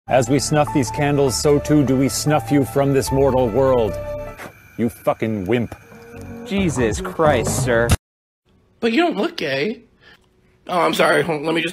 As we snuff these candles, so too do we snuff you from this mortal world. You fucking wimp. Jesus Christ, sir. But you don't look gay. Oh, I'm sorry. Let me just...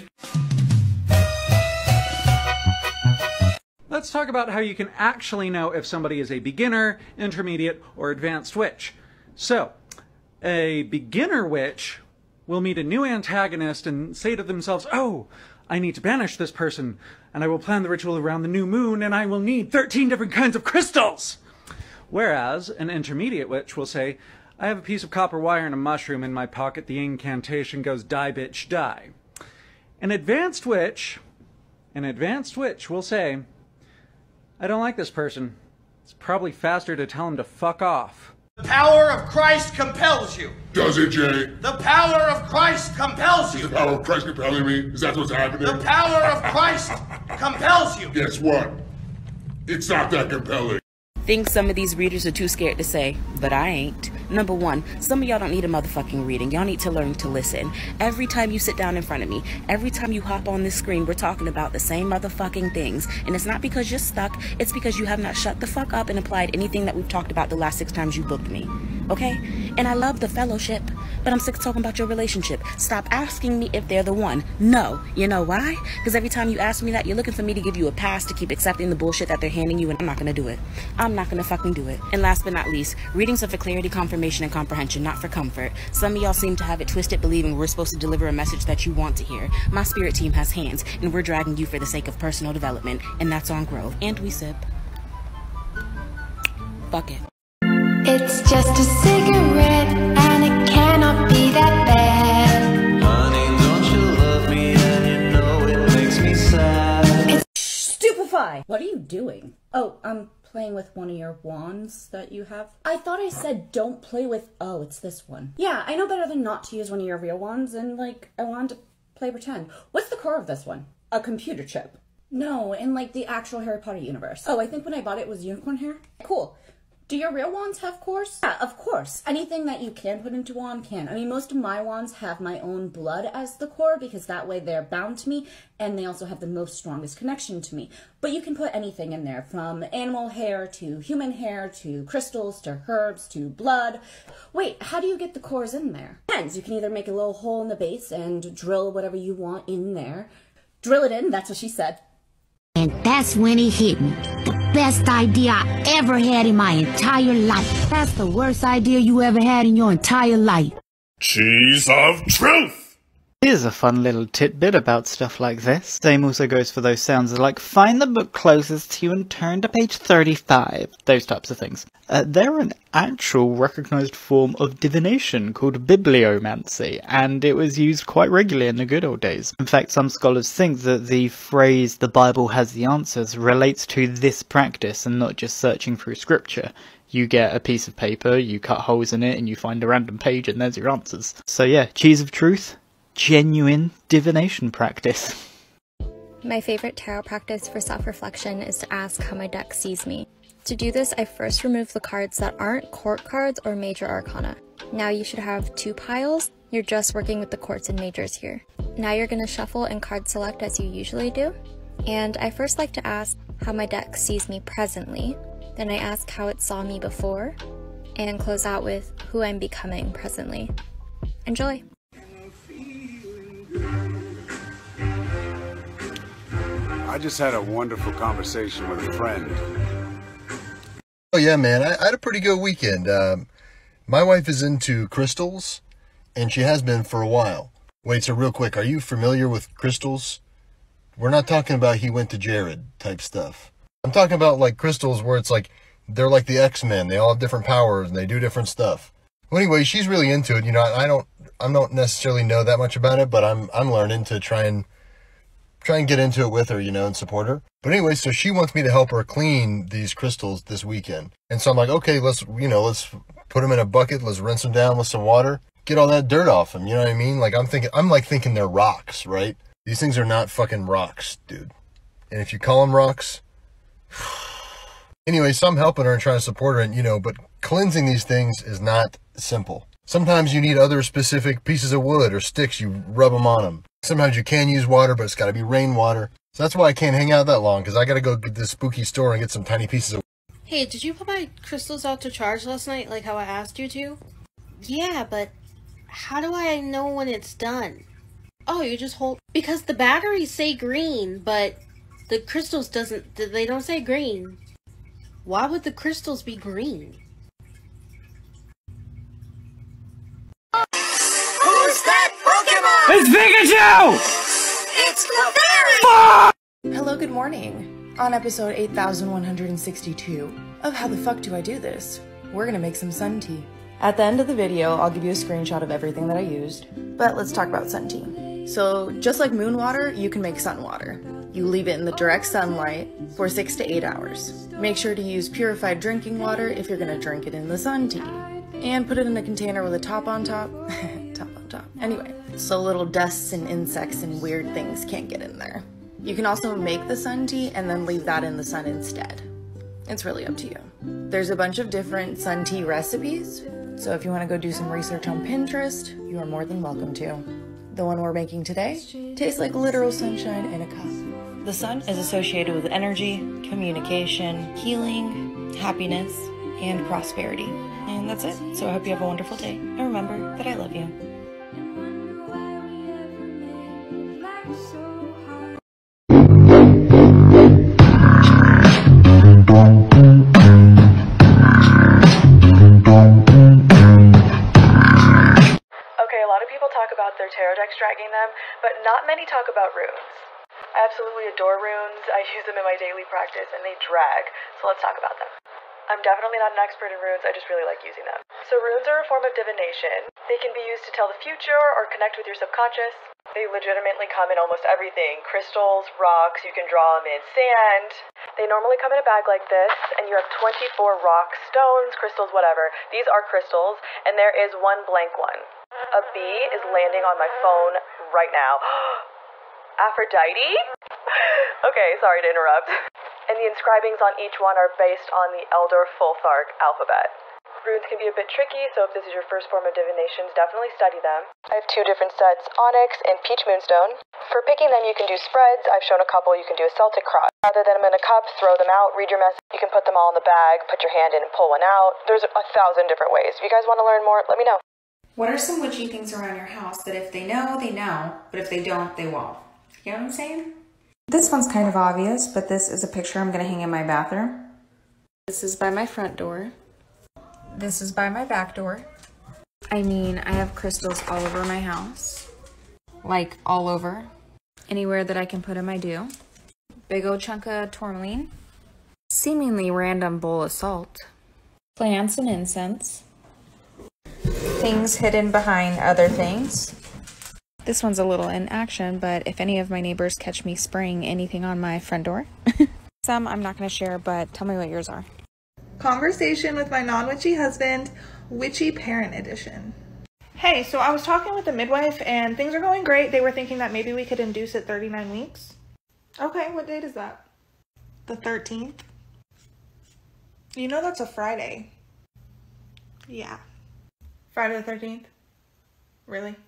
Let's talk about how you can actually know if somebody is a beginner, intermediate, or advanced witch. So, a beginner witch will meet a new antagonist and say to themselves, oh, I need to banish this person, and I will plan the ritual around the new moon, and I will need 13 different kinds of crystals. Whereas an intermediate witch will say, I have a piece of copper wire and a mushroom in my pocket, the incantation goes die bitch die. An advanced witch will say, I don't like this person. It's probably faster to tell him to fuck off. The power of Christ compels you. Does it, Jay? The power of Christ compels you. Is the power of Christ compelling me? Is that what's happening? The power of Christ compels you. Guess what? It's not that compelling. Think some of these readers are too scared to say, but I ain't. Number one, some of y'all don't need a motherfucking reading. Y'all need to learn to listen. Every time you sit down in front of me, every time you hop on this screen, we're talking about the same motherfucking things. And it's not because you're stuck, it's because you have not shut the fuck up and applied anything that we've talked about the last 6 times you booked me. Okay? And I love the fellowship, but I'm sick of talking about your relationship. Stop asking me if they're the one. No. You know why? Because every time you ask me that, you're looking for me to give you a pass to keep accepting the bullshit that they're handing you, and I'm not gonna do it. I'm not gonna fucking do it. And last but not least, readings are for clarity, confirmation, and comprehension, not for comfort. Some of y'all seem to have it twisted, believing we're supposed to deliver a message that you want to hear. My spirit team has hands, and we're dragging you for the sake of personal development, and that's on growth. And we sip. Fuck it. It's just a cigarette, and it cannot be that bad. Honey, don't you love me, and you know it makes me sad. Stupefy! What are you doing? Oh, I'm playing with one of your wands that you have. I thought I said don't play with... Oh, it's this one. Yeah, I know better than not to use one of your real wands, and like, I wanted to play pretend. What's the core of this one? A computer chip. No, in like the actual Harry Potter universe. Oh, I think when I bought it was unicorn hair. Cool. Do your real wands have cores? Yeah, of course. Anything that you can put into wand can. I mean, most of my wands have my own blood as the core because that way they're bound to me and they also have the most strongest connection to me. But you can put anything in there from animal hair to human hair to crystals to herbs to blood. Wait, how do you get the cores in there? Depends. You can either make a little hole in the base and drill whatever you want in there. Drill it in, that's what she said. And that's when it hit me. The best idea I ever had in my entire life. That's the worst idea you ever had in your entire life. Cheese of truth! Here's a fun little tidbit about stuff like this. Same also goes for those sounds like find the book closest to you and turn to page 35. Those types of things. They're an actual recognised form of divination called bibliomancy, and it was used quite regularly in the good old days. In fact, some scholars think that the phrase the Bible has the answers relates to this practice and not just searching through scripture. You get a piece of paper, you cut holes in it, and you find a random page and there's your answers. So yeah, cheese of truth. Genuine divination practice. My favorite tarot practice for self-reflection is to ask how my deck sees me. To do this, I first remove the cards that aren't court cards or major arcana. Now you should have 2 piles. You're just working with the courts and majors here. Now you're going to shuffle and card select as you usually do. And I first like to ask how my deck sees me presently. Then I ask how it saw me before. And close out with who I'm becoming presently. Enjoy! I just had a wonderful conversation with a friend. Oh yeah, man, I had a pretty good weekend. My wife is into crystals, and she has been for a while. Wait, so real quick, are you familiar with crystals? We're not talking about he went to Jared type stuff. I'm talking about like crystals where it's like, they're like the X-Men. They all have different powers and they do different stuff. Well, anyway, she's really into it. You know, I don't necessarily know that much about it, but I'm learning to try and get into it with her, you know, and support her. But anyway, so she wants me to help her clean these crystals this weekend. And so I'm like, okay, let's put them in a bucket. Let's rinse them down with some water. Get all that dirt off them. You know what I mean? Like I'm thinking they're rocks, right? These things are not fucking rocks, dude. And if you call them rocks, anyway, so I'm helping her and trying to support her, and you know, but cleansing these things is not simple. Sometimes you need other specific pieces of wood or sticks. You rub them on them. Sometimes you can use water, but it's got to be rainwater. So that's why I can't hang out that long, because I gotta go get this spooky store and get some tiny pieces of... Hey, did you put my crystals out to charge last night, like how I asked you to? Yeah, but how do I know when it's done? Oh, you just hold... Because the batteries say green, but the crystals they don't say green. Why would the crystals be green? Who's that Pokemon? It's Pikachu! It's Clefairy! Hello, good morning. On episode 8162 of How the Fuck Do I Do This, we're gonna make some sun tea. At the end of the video, I'll give you a screenshot of everything that I used, but let's talk about sun tea. So, just like moon water, you can make sun water. You leave it in the direct sunlight for 6 to 8 hours. Make sure to use purified drinking water if you're gonna drink it in the sun tea. And put it in a container with a top on top. Top on top. Anyway, so little dusts and insects and weird things can't get in there. You can also make the sun tea and then leave that in the sun instead. It's really up to you. There's a bunch of different sun tea recipes, so if you want to go do some research on Pinterest, you are more than welcome to. The one we're making today tastes like literal sunshine in a cup. The sun is associated with energy, communication, healing, happiness, and prosperity. And that's it. So I hope you have a wonderful day. And remember that I love you. Okay, a lot of people talk about their tarot decks dragging them, but not many talk about runes. I absolutely adore runes. I use them in my daily practice and they drag, so let's talk about them. I'm definitely not an expert in runes, I just really like using them. So runes are a form of divination. They can be used to tell the future or connect with your subconscious. They legitimately come in almost everything. Crystals, rocks, you can draw them in sand. They normally come in a bag like this, and you have 24 rocks, stones, crystals, whatever. These are crystals, and there is one blank one. A bee is landing on my phone right now. Aphrodite? Okay, sorry to interrupt. And the inscribings on each one are based on the Elder Fulthark alphabet. Runes can be a bit tricky, so if this is your first form of divination, definitely study them. I have 2 different sets, Onyx and Peach Moonstone. For picking them, you can do spreads. I've shown a couple. You can do a Celtic cross. Rather than them in a cup, throw them out, read your message. You can put them all in the bag, put your hand in and pull one out. There's 1,000 different ways. If you guys want to learn more, let me know. What are some witchy things around your house that if they know, they know, but if they don't, they won't? You know what I'm saying? This one's kind of obvious, but this is a picture I'm going to hang in my bathroom. This is by my front door. This is by my back door. I mean, I have crystals all over my house. Like, all over. Anywhere that I can put them, I do. Big old chunk of tourmaline. Seemingly random bowl of salt. Plants and incense. Things hidden behind other things. This one's a little in action, but if any of my neighbors catch me spraying anything on my front door. Some I'm not going to share, but tell me what yours are. Conversation with my non-witchy husband, Witchy Parent Edition. Hey, so I was talking with the midwife and things are going great. They were thinking that maybe we could induce at 39 weeks. Okay, what date is that? The 13th? You know that's a Friday. Yeah. Friday the 13th? Really?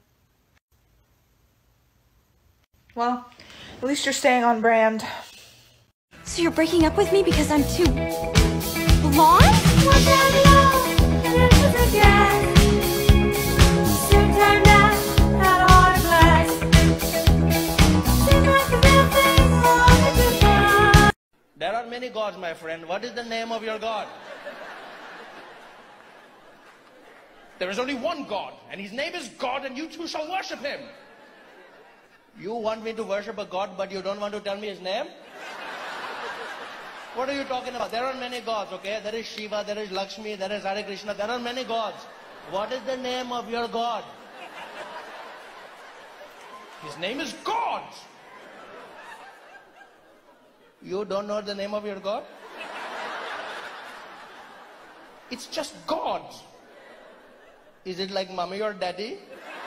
Well, at least you're staying on brand. So you're breaking up with me because I'm too blonde? Was that love? And it was a gas. Soon turned out not a heart of glass. Seems like the real thing wanted to find. There are many gods, my friend. What is the name of your god? There is only one God, and his name is God, and you too shall worship him. You want me to worship a god, but you don't want to tell me his name? What are you talking about? There are many gods, okay? There is Shiva, there is Lakshmi, there is Hare Krishna, there are many gods. What is the name of your god? His name is God. You don't know the name of your god? It's just God. Is it like mommy or daddy?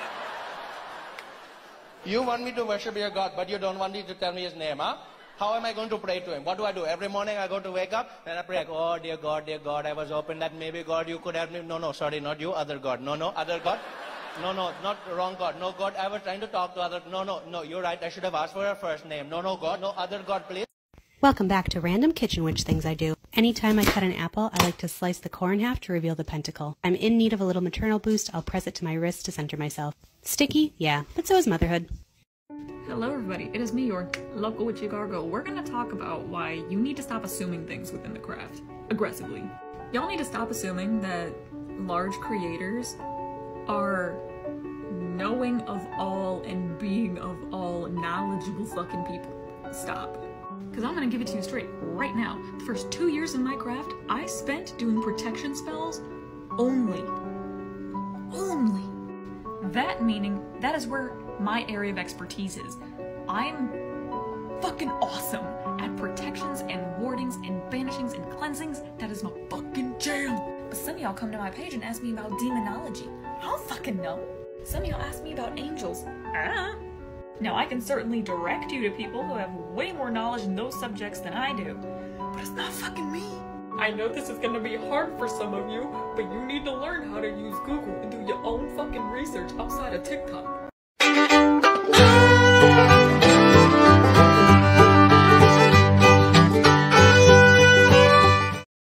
You want me to worship your God, but you don't want me to tell me his name, huh? How am I going to pray to him? What do I do? Every morning I go to wake up and I pray, like, oh, dear God, I was hoping that maybe God, you could help me. No, sorry, not you, other God. No, other God. No, no, not the wrong God. No God ever trying to talk to other. No, no, no, you're right. I should have asked for her first name. No, no God, no other God, please. Welcome back to Random Kitchen Witch Things I Do. Anytime I cut an apple, I like to slice the core in half to reveal the pentacle. I'm in need of a little maternal boost. I'll press it to my wrist to center myself. Sticky? Yeah, but so is motherhood. Hello everybody, it is me, your local witchy gargoyle. We're gonna talk about why you need to stop assuming things within the craft. Aggressively. Y'all need to stop assuming that large creators are knowing of all and being of all knowledgeable fucking people. Stop. Because I'm gonna give it to you straight right now. The first 2 years in my craft, I spent doing protection spells only. Only. That meaning, that is where my area of expertise is. I'm fucking awesome at protections and wardings and banishings and cleansings. That is my fucking jam. But some of y'all come to my page and ask me about demonology. I don't fucking know. Some of y'all ask me about angels. Now, I can certainly direct you to people who have way more knowledge in those subjects than I do, but it's not fucking me. I know this is gonna be hard for some of you, but you need to learn how to use Google and do your own fucking research outside of TikTok.